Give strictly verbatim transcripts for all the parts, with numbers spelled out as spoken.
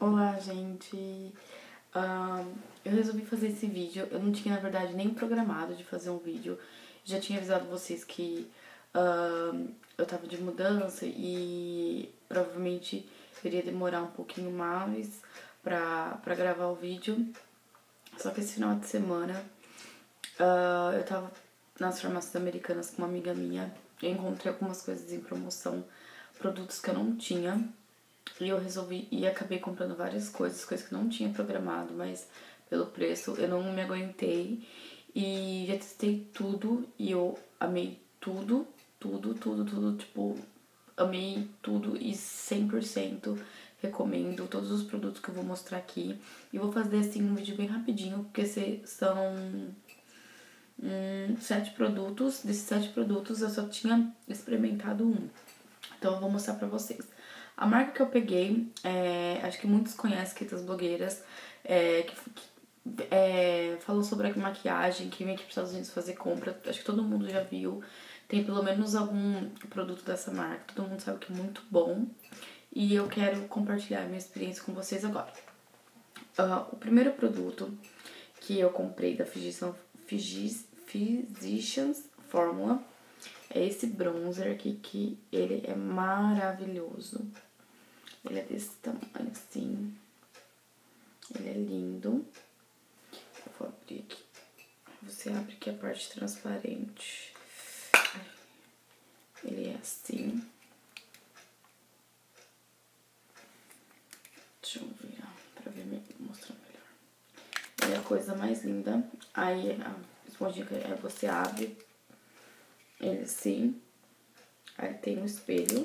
Olá, gente! Ahn, eu resolvi fazer esse vídeo. Eu não tinha, na verdade, nem programado de fazer um vídeo. Já tinha avisado vocês que ahn, eu tava de mudança e provavelmente iria demorar um pouquinho mais pra, pra gravar o vídeo. Só que esse final de semana ah, eu tava nas farmácias americanas com uma amiga minha. Eu encontrei algumas coisas em promoção, produtos que eu não tinha. E eu resolvi e acabei comprando várias coisas, coisas que eu não tinha programado, mas pelo preço eu não me aguentei. E já testei tudo e eu amei tudo, tudo, tudo, tudo, tipo, amei tudo e cem por cento recomendo todos os produtos que eu vou mostrar aqui. E vou fazer assim um vídeo bem rapidinho, porque são hum, sete produtos. Desses sete produtos eu só tinha experimentado um. Então eu vou mostrar pra vocês. A marca que eu peguei, é, acho que muitos conhecem aqui das blogueiras, é, que, que é, falou sobre a maquiagem, que vem aqui pros Estados Unidos fazer compra. Acho que todo mundo já viu. Tem pelo menos algum produto dessa marca, todo mundo sabe que é muito bom. E eu quero compartilhar a minha experiência com vocês agora. Uh, o primeiro produto que eu comprei da Physicians, Physicians Formula é esse bronzer aqui, que ele é maravilhoso. Ele é desse tamanho assim. Ele é lindo. Eu vou abrir aqui. Você abre aqui a parte transparente. Ele é assim. Deixa eu virar pra ver, mostrar melhor. Ele é a coisa mais linda. Aí a esponjinha é você abre ele assim. Aí tem um espelho.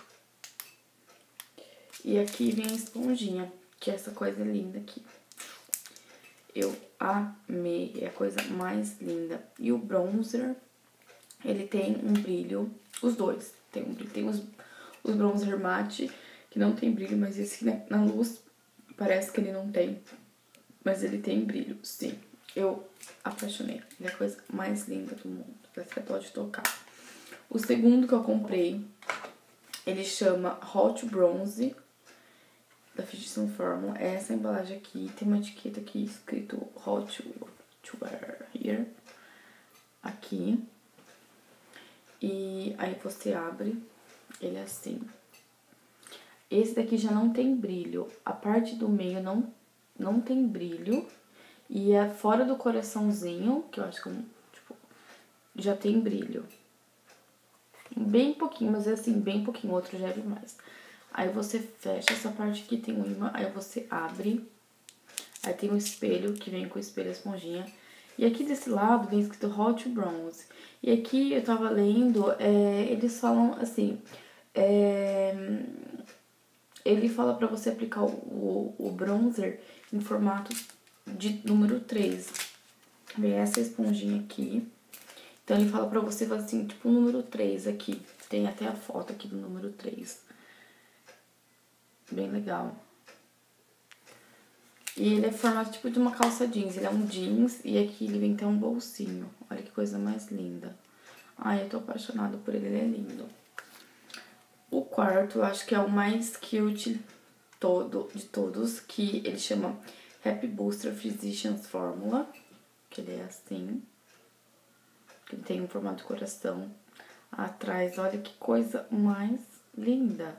E aqui vem a esponjinha, que é essa coisa linda aqui. Eu amei, é a coisa mais linda. E o bronzer, ele tem um brilho, os dois tem um brilho. Tem os, os bronzer mate, que não tem brilho, mas esse né, na luz parece que ele não tem. Mas ele tem brilho, sim. Eu apaixonei, ele é a coisa mais linda do mundo, você pode tocar. O segundo que eu comprei, ele chama Hot Bronze, da Physicians Formula. É essa embalagem aqui, tem uma etiqueta aqui escrito Hot to Wear Here, aqui. E aí você abre, ele é assim. Esse daqui já não tem brilho, a parte do meio não, não tem brilho. E é fora do coraçãozinho, que eu acho que tipo, já tem brilho. Bem pouquinho, mas é assim, bem pouquinho, o outro já é demais. Aí você fecha essa parte aqui, tem um imã, aí você abre. Aí tem um espelho, que vem com o espelho e a esponjinha. E aqui desse lado vem escrito Hot Bronze. E aqui eu tava lendo, é, eles falam assim, é, ele fala pra você aplicar o, o, o bronzer em formato de número três. Vem essa esponjinha aqui. Então ele fala pra você fazer assim, tipo o número três aqui. Tem até a foto aqui do número três. Bem legal. E ele é formado tipo de uma calça jeans. Ele é um jeans e aqui ele vem ter um bolsinho. Olha que coisa mais linda. Ai, eu tô apaixonada por ele, ele é lindo. O quarto, eu acho que é o mais cute todo, de todos, que ele chama Happy Booster Physicians Formula. Que ele é assim. Que ele tem um formato de coração atrás. Olha que coisa mais linda.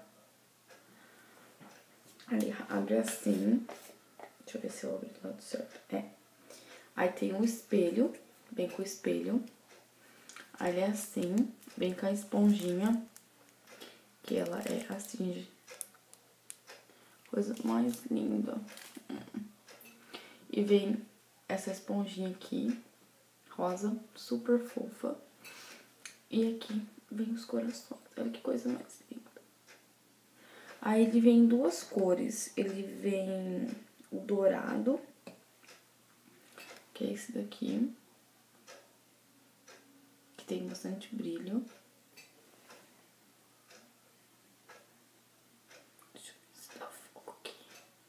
Aí abre assim. Deixa eu ver se eu abro do lado certo. É. Aí tem um espelho. Vem com o espelho. Aí ele é assim. Vem com a esponjinha. Que ela é assim. Coisa mais linda. E vem essa esponjinha aqui. Rosa. Super fofa. E aqui vem os corações. Olha que coisa mais linda. Aí ele vem em duas cores. Ele vem o dourado, que é esse daqui, que tem bastante brilho. Deixa eu ver se dá foco aqui.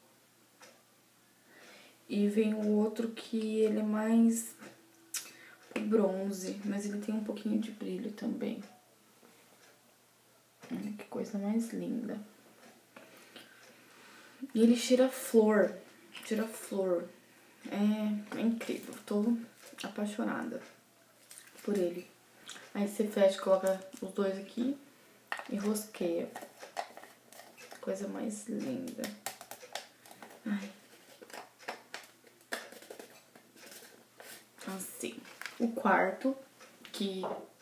E vem o outro que ele é mais bronze, mas ele tem um pouquinho de brilho também. Olha que coisa mais linda. E ele cheira flor. Cheira flor. É, é incrível. Tô apaixonada por ele. Aí você fecha, coloca os dois aqui e rosqueia. Coisa mais linda. Ai. Assim. O quarto, que,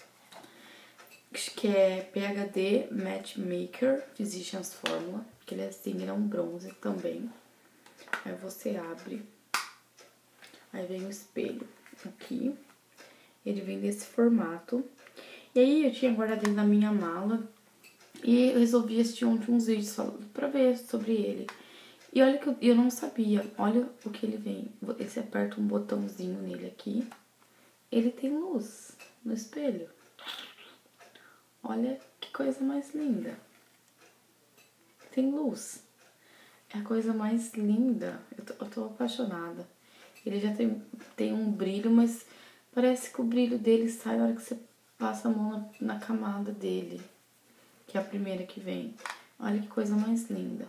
que é P H D Matchmaker Physicians Formula. Que ele é assim, ele é um bronze também. Aí você abre. Aí vem o espelho aqui. Ele vem desse formato. E aí eu tinha guardado ele na minha mala. E eu resolvi assistir ontem uns vídeos falando pra ver sobre ele. E olha que eu, eu não sabia. Olha o que ele vem. Você aperta um botãozinho nele aqui. Ele tem luz no espelho. Olha que coisa mais linda. Tem luz. É a coisa mais linda. Eu tô, eu tô apaixonada. Ele já tem, tem um brilho, mas parece que o brilho dele sai na hora que você passa a mão na, na camada dele. Que é a primeira que vem. Olha que coisa mais linda.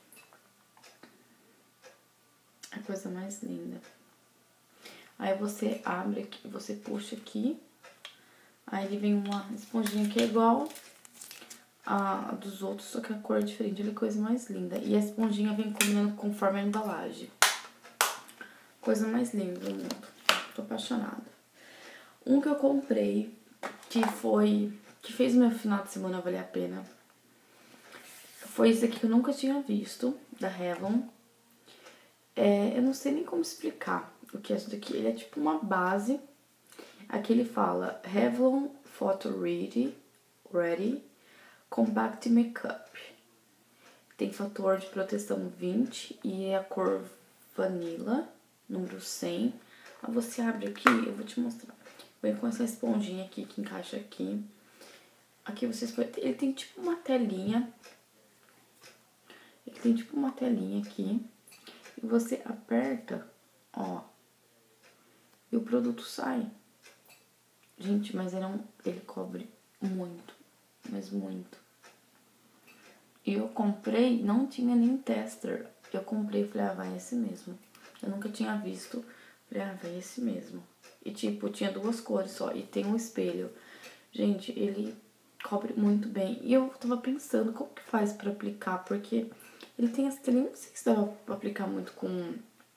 A coisa mais linda. Aí você abre aqui, você puxa aqui. Aí ele vem uma esponjinha que é igual a dos outros, só que a cor é diferente. Olha que coisa mais linda. E a esponjinha vem combinando conforme a embalagem. Coisa mais linda do mundo. Tô apaixonada. Um que eu comprei, que foi... que fez meu final de semana valer a pena. Foi esse aqui que eu nunca tinha visto, da Revlon. É, eu não sei nem como explicar o que é isso daqui. Ele é tipo uma base. Aqui ele fala Revlon Photo Ready, Ready Compact Makeup. Tem fator de proteção vinte e é a cor Vanilla, número cem. Aí você abre aqui, eu vou te mostrar. Vem com essa esponjinha aqui que encaixa aqui. Aqui vocês podem... Ele tem tipo uma telinha. Ele tem tipo uma telinha aqui. E você aperta, ó. E o produto sai. Gente, mas ele, é um, ele cobre muito. Mas muito. E eu comprei, não tinha nem tester. Eu comprei e falei, ah, vai esse mesmo. Eu nunca tinha visto. Falei, ah, vai esse mesmo. E tipo, tinha duas cores só. E tem um espelho. Gente, ele cobre muito bem. E eu tava pensando, como que faz pra aplicar? Porque ele tem essa telinha, não sei se dá pra aplicar muito com,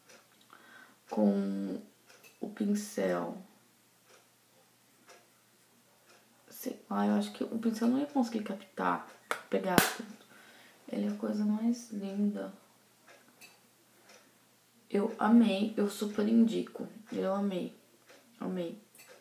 com o pincel. Sei lá, eu acho que o pincel não ia conseguir captar, pegar tudo. Ele é a coisa mais linda. Eu amei, eu super indico. Eu amei, amei.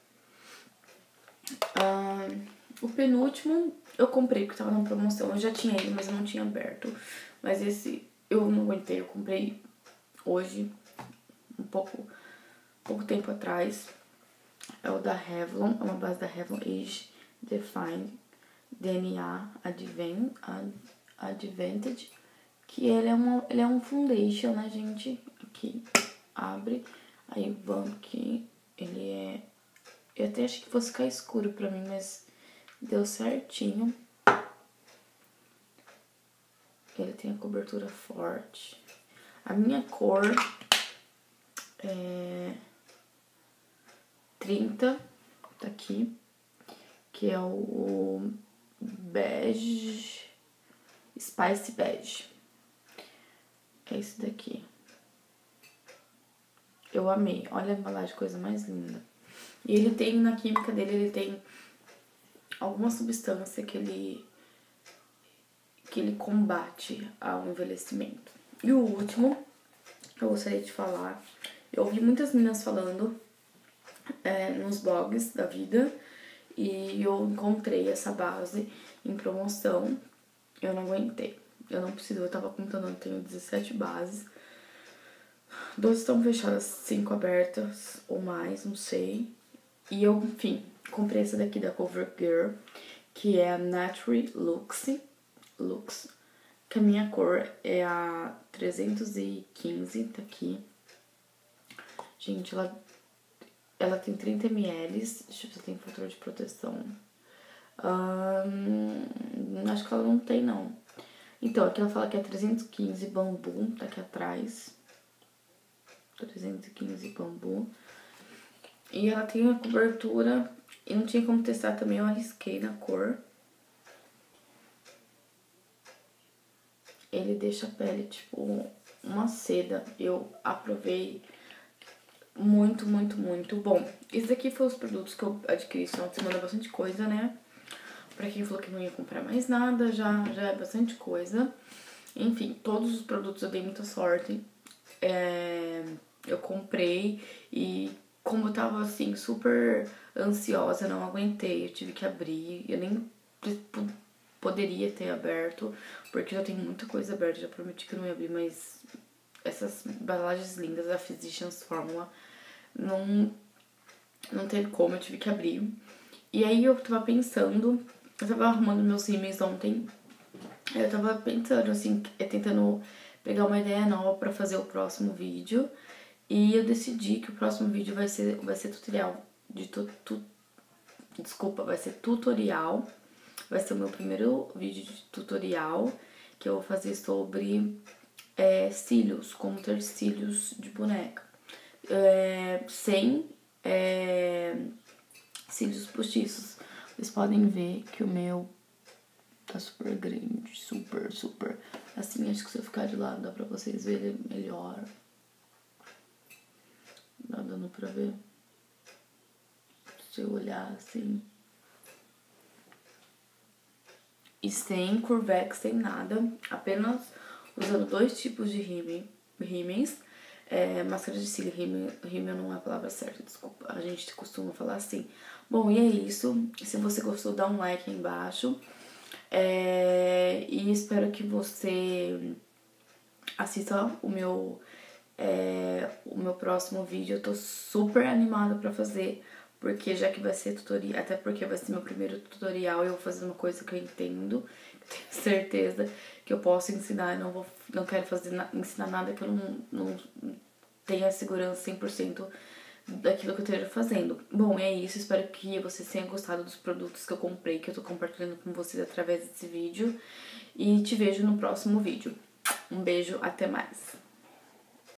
Ah, o penúltimo eu comprei porque tava na promoção. Eu já tinha ele, mas eu não tinha aberto. Mas esse eu não aguentei, eu comprei hoje, um pouco, pouco tempo atrás. É o da Revlon, é uma base da Revlon Age Defined D N A Advent, Advantage. Que ele é, uma, ele é um foundation, né, gente? Aqui, abre. Aí vamos aqui, ele é... Eu até achei que fosse ficar escuro pra mim, mas deu certinho. Ele tem a cobertura forte. A minha cor é trinta, tá aqui, que é o bege, Spice Bege. É esse daqui. Eu amei. Olha a embalagem, coisa mais linda. E ele tem, na química dele, ele tem alguma substância que ele, que ele combate ao envelhecimento. E o último, que eu gostaria de falar, eu ouvi muitas meninas falando é, nos blogs da vida, e eu encontrei essa base em promoção. Eu não aguentei. Eu não preciso, eu tava contando, eu tenho dezessete bases. doze estão fechadas, cinco abertas ou mais, não sei. E eu, enfim, comprei essa daqui da CoverGirl, que é a Naturally Luxe, Lux, que a minha cor é a trezentos e quinze, tá aqui. Gente, ela, ela tem trinta mililitros, deixa eu ver se tem fator de proteção. Hum, acho que ela não tem, não. Então, aqui ela fala que é trezentos e quinze bambu, tá aqui atrás. trezentos e quinze bambu. E ela tem a cobertura, e não tinha como testar também, eu arrisquei na cor. Ele deixa a pele, tipo, uma seda. Eu aprovei muito, muito, muito bom. Esses aqui foram os produtos que eu adquiri esse final de semana, bastante coisa, né? Pra quem falou que não ia comprar mais nada, já, já é bastante coisa. Enfim, todos os produtos eu dei muita sorte. É, eu comprei e como eu tava, assim, super ansiosa, não aguentei. Eu tive que abrir, eu nem poderia ter aberto, porque já tem muita coisa aberta. Já prometi que eu não ia abrir, mas essas embalagens lindas da Physicians Formula não, não teve como, eu tive que abrir. E aí eu tava pensando, eu tava arrumando meus rímels ontem, eu tava pensando, assim, tentando pegar uma ideia nova pra fazer o próximo vídeo. E eu decidi que o próximo vídeo vai ser, vai ser tutorial de tu, tu, desculpa, vai ser tutorial. Vai ser o meu primeiro vídeo de tutorial, que eu vou fazer sobre é, cílios, como ter cílios de boneca. É, sem é, cílios postiços. Vocês podem ver que o meu tá super grande, super, super. Assim, acho que se eu ficar de lado dá pra vocês verem melhor. Tá dando pra ver? Se eu olhar assim. E sem curvex, sem nada. Apenas usando dois tipos de rímels. É, máscara de cílio, rímel não é a palavra certa, desculpa. A gente costuma falar assim. Bom, e é isso. Se você gostou, dá um like aí embaixo. É, e espero que você assista o meu, é, o meu próximo vídeo. Eu tô super animada pra fazer, porque já que vai ser tutorial, até porque vai ser meu primeiro tutorial, eu vou fazer uma coisa que eu entendo, tenho certeza que eu posso ensinar. Eu não, vou, não quero fazer, ensinar nada que eu não, não tenha segurança cem por cento daquilo que eu esteja fazendo. Bom, é isso. Espero que vocês tenham gostado dos produtos que eu comprei, que eu tô compartilhando com vocês através desse vídeo. E te vejo no próximo vídeo. Um beijo, até mais!